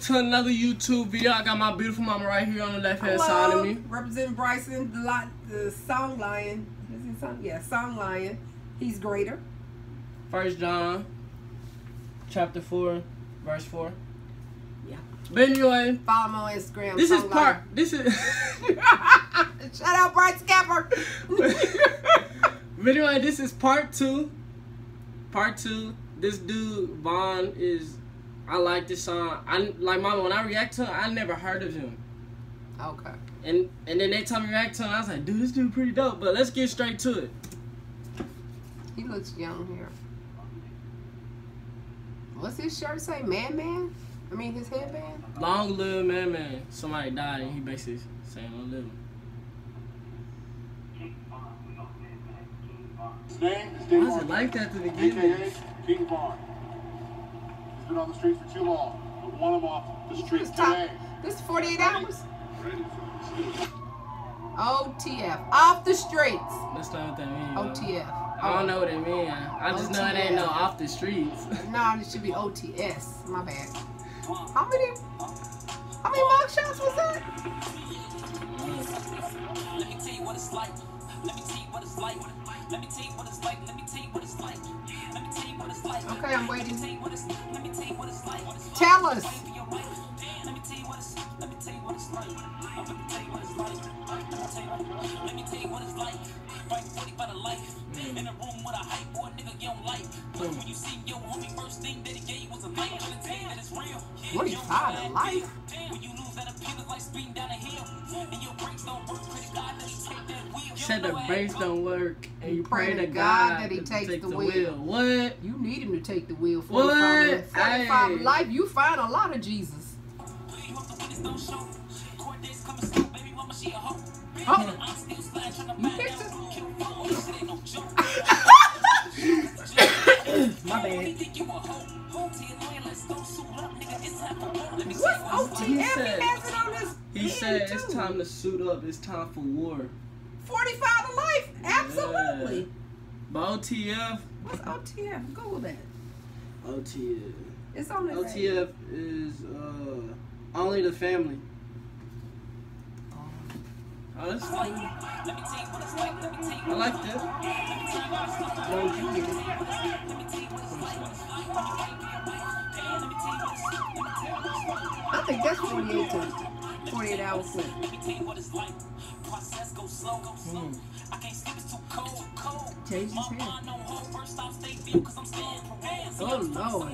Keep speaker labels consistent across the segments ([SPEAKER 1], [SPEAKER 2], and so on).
[SPEAKER 1] to another YouTube video. I got my beautiful mama right here on the left hand side of me.
[SPEAKER 2] Representing Bryson, the Song Lion. Is he song? Yeah, Song Lion. He's greater.
[SPEAKER 1] 1 John, chapter 4, verse 4.
[SPEAKER 2] Yeah.
[SPEAKER 1] But anyway,
[SPEAKER 2] follow him on Instagram.
[SPEAKER 1] This is part.
[SPEAKER 2] Lion.
[SPEAKER 1] This is.
[SPEAKER 2] Shout out Bryce Scapper.
[SPEAKER 1] But anyway, this is part 2. Part 2. This dude Vaughn is. I like this song. I like mama. When I react to him, I never heard of him.
[SPEAKER 2] Okay.
[SPEAKER 1] And then they told me to react to him. I was like, dude, this dude pretty dope. But let's get straight to it.
[SPEAKER 2] He looks young here. What's his shirt say? Man? I mean, his headband?
[SPEAKER 1] Long live man. Somebody died and he basically saying long live. Why is it like that to the beginning?
[SPEAKER 3] King Vaughn. He's been on the street for too long. We want him off the street today.
[SPEAKER 2] This is 48 hours? OTF. Off the streets.
[SPEAKER 1] That's not what that means.
[SPEAKER 2] OTF.
[SPEAKER 1] I don't know what it means. I just know it ain't no off the streets.
[SPEAKER 2] No, it should be OTS. My bad. How many mug shots was that?
[SPEAKER 4] Let me tell you what it's like. Let me tell you what it's like. Let me tell you what it's like. Let me tell you what it's like. Let me tell you what it's like.
[SPEAKER 2] Okay, I'm waiting.
[SPEAKER 4] Let me tell you what it's like.
[SPEAKER 2] Tell us.
[SPEAKER 4] Let me tell you what it's like. Let me tell you what it's like. Let me tell you what it's like. Fight 40 by the life. In a room with a hype boy, nigga, you don't like. When you see your homie, first thing that he gave you was a light. I'm tell you that it's real.
[SPEAKER 2] 45 to life.
[SPEAKER 4] When you lose that appeal, it's like speeding down a hill. And your brakes don't work, pray to God that you take that wheel.
[SPEAKER 1] Said the brakes don't work, and you pray to God
[SPEAKER 2] that he takes the
[SPEAKER 1] wheel.
[SPEAKER 2] wheel.
[SPEAKER 1] What?
[SPEAKER 2] You need him to take the wheel.
[SPEAKER 1] 45
[SPEAKER 2] 45 life, you find a lot of Jesus. Oh. You picked it. My bad. What's OTF?
[SPEAKER 1] He said it's time to suit up. It's time for war.
[SPEAKER 2] 45 to life. Absolutely.
[SPEAKER 1] Yeah. But OTF.
[SPEAKER 2] What's OTF? Google that.
[SPEAKER 1] OTF.
[SPEAKER 2] It's on the
[SPEAKER 1] OTF is only the family. Oh, that's fine. I like that.
[SPEAKER 2] I think that's 48 hours. Change his hair. Oh Lord.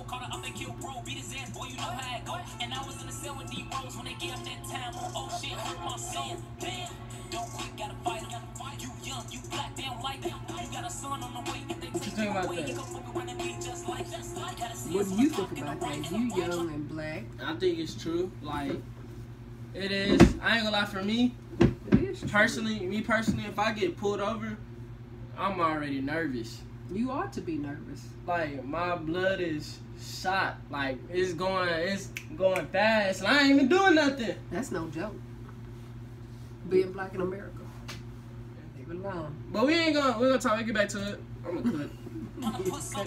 [SPEAKER 1] What you think about that?
[SPEAKER 2] What do you think about that? You young and black.
[SPEAKER 1] I think it's true. Like, it is. I ain't gonna lie, for me, personally, if I get pulled over, I'm already nervous.
[SPEAKER 2] You ought to be nervous.
[SPEAKER 1] Like, my blood is shot. Like, it's going fast. And I ain't even doing nothing.
[SPEAKER 2] That's no joke. Being black in America. Leave it alone.
[SPEAKER 1] But we're gonna talk. We'll get back to it. I'm gonna cut.
[SPEAKER 4] Let me tell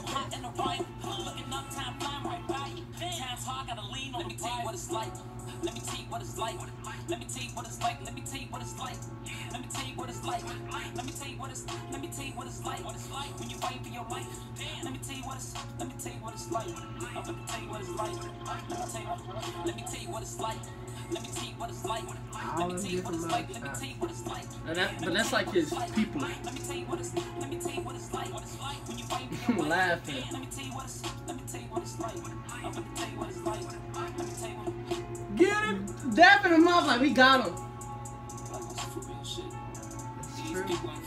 [SPEAKER 4] you what it's like. Let me tell you what it's like. Let me tell you what it's like. Let me tell you what it's like. Let me tell you what it's like. Let me tell you what it's like. What it's like when you fight for your life. Let me tell you what it's like. Let me tell you what it's like. Let me tell you what it's like. Let me tell you what it's like. Let me tell you what it's like. Let me tell you what it's like. Let me tell you what it's like.
[SPEAKER 1] But that's like his people.
[SPEAKER 4] Let me tell you what it's like. Let me tell you what it's like. What it's like when you fight for your life.
[SPEAKER 1] Laughing.
[SPEAKER 4] Let me tell you what it's like. Let me tell you what it's like. Let me tell you what it's like. Let me tell you what.
[SPEAKER 1] Get him. Dapping him up like we got him.
[SPEAKER 2] True.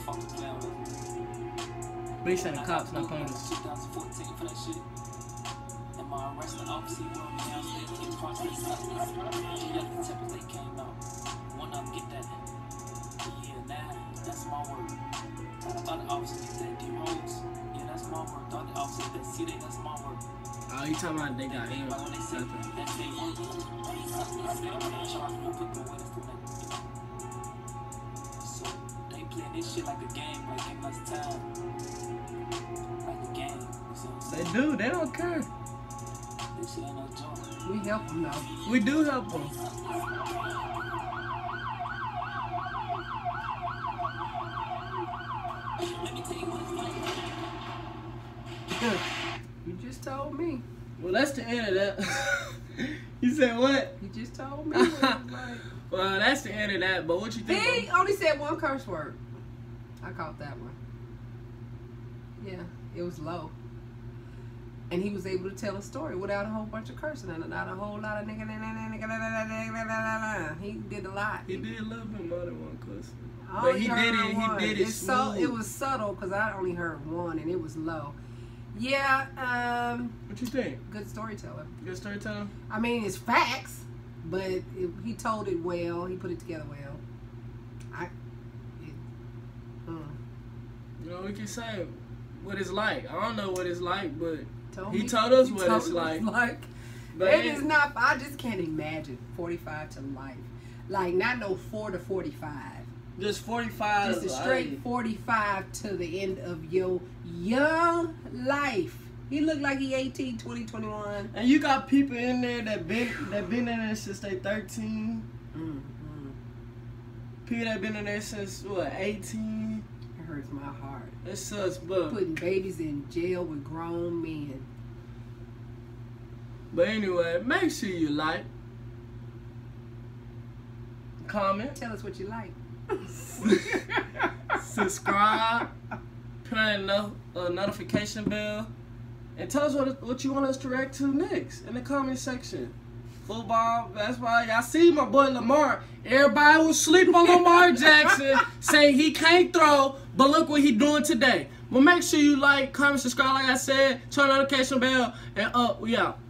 [SPEAKER 1] But he said the cops not playing this.
[SPEAKER 4] 2014 for that shit. And my arrest the officer wrote me down, said he processed something. Yeah, the template came out. One of them get that. Yeah, nah, that's my word. The other officers get that D Rose. Yeah, that's my word. The other officers that see that, that's my word.
[SPEAKER 1] Oh, you talking about they got him?
[SPEAKER 4] When they say that they work, so they play this shit like a game, like give us time. Like a game. You see what I'm saying?
[SPEAKER 1] They do. They don't care.
[SPEAKER 4] This shit ain't no joke.
[SPEAKER 2] We help them though.
[SPEAKER 1] We do help them.
[SPEAKER 2] You just told me.
[SPEAKER 1] Well, that's the end of that. You said what?
[SPEAKER 2] You just told me. What it was like.
[SPEAKER 1] Well, that's the end of that. But what you think?
[SPEAKER 2] He only said one curse word. I caught that one. Yeah, it was low. And he was able to tell a story without a whole bunch of cursing and not a whole lot of nigga. He did a lot.
[SPEAKER 1] He did a little bit more than one cuss.
[SPEAKER 2] I
[SPEAKER 1] But
[SPEAKER 2] only
[SPEAKER 1] he
[SPEAKER 2] heard
[SPEAKER 1] did it.
[SPEAKER 2] one.
[SPEAKER 1] He did it smooth.
[SPEAKER 2] It was subtle because I only heard one and it was low. Yeah,
[SPEAKER 1] What you think?
[SPEAKER 2] good storyteller.
[SPEAKER 1] Good storyteller?
[SPEAKER 2] I mean, it's facts, but he told it well. He put it together well.
[SPEAKER 1] You know, we can say what it's like. I don't know what it's like, but
[SPEAKER 2] Told
[SPEAKER 1] he
[SPEAKER 2] me-
[SPEAKER 1] told us
[SPEAKER 2] he
[SPEAKER 1] what
[SPEAKER 2] told
[SPEAKER 1] it's
[SPEAKER 2] us
[SPEAKER 1] like. But
[SPEAKER 2] It is not. I just can't imagine 45 to life. Like not no 4 to 45.
[SPEAKER 1] just 45.
[SPEAKER 2] Just a straight 45 to the end of your young life. He looked like he 18, 20, 21.
[SPEAKER 1] And you got people in there that been in there since they 13. People that been in there since what 18.
[SPEAKER 2] It hurts my heart.
[SPEAKER 1] It sucks, but
[SPEAKER 2] Putting babies in jail with grown men.
[SPEAKER 1] anyway, make sure you like, comment,
[SPEAKER 2] Tell us what you like.
[SPEAKER 1] subscribe, put on a notification bell, and tell us what you want us to react to next in the comment section. Football, basketball, y'all see my boy Lamar. Everybody was sleep on Lamar Jackson, saying he can't throw, but look what he doing today. But make sure you like, comment, subscribe, like I said, turn on the notification bell, and we out.